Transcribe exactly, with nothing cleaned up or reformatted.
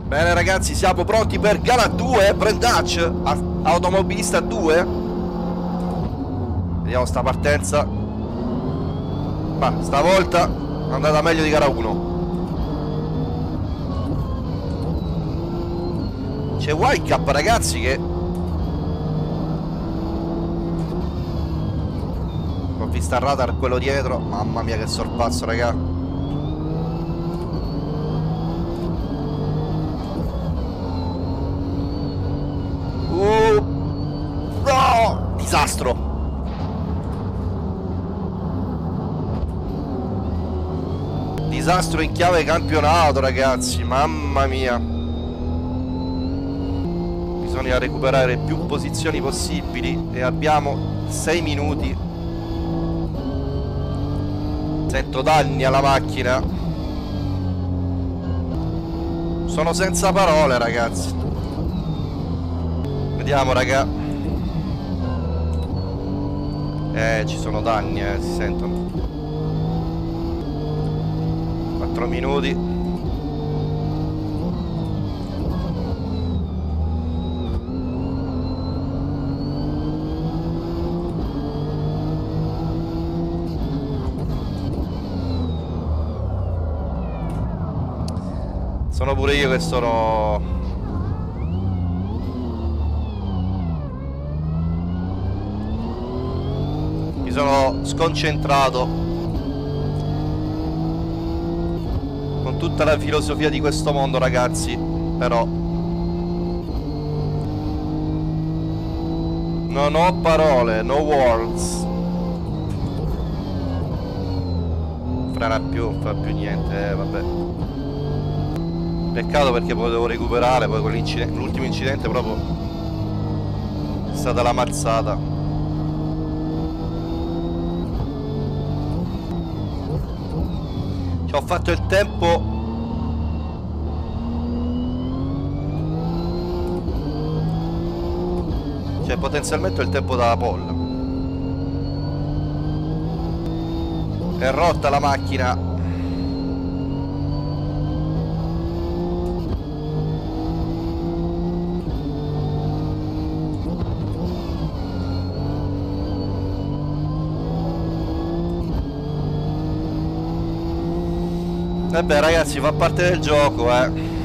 Bene ragazzi, siamo pronti per gara due, Brandach, automobilista due. Vediamo sta partenza. Ma stavolta è andata meglio di gara uno. C'è Wildcap ragazzi che ho visto il radar quello dietro. Mamma mia che sorpasso raga. Uh, no! Disastro. Disastro in chiave campionato ragazzi. Mamma mia. Bisogna recuperare più posizioni possibili e abbiamo sei minuti. Sento danni alla macchina. Sono senza parole ragazzi. Vediamo raga. Eh ci sono danni, eh, si sentono. Quattro minuti. Sono pure io che sono Mi sono sconcentrato con tutta la filosofia di questo mondo ragazzi. Però non ho parole, no words. Frena più, non fa più niente, eh, vabbè. Peccato perché potevo recuperare. Poi con l'ultimo incidente proprio è stata la mazzata. Ci ho fatto il tempo. Cioè potenzialmente ho il tempo dalla pole. È rotta la macchina. Vabbè ragazzi, fa parte del gioco, eh.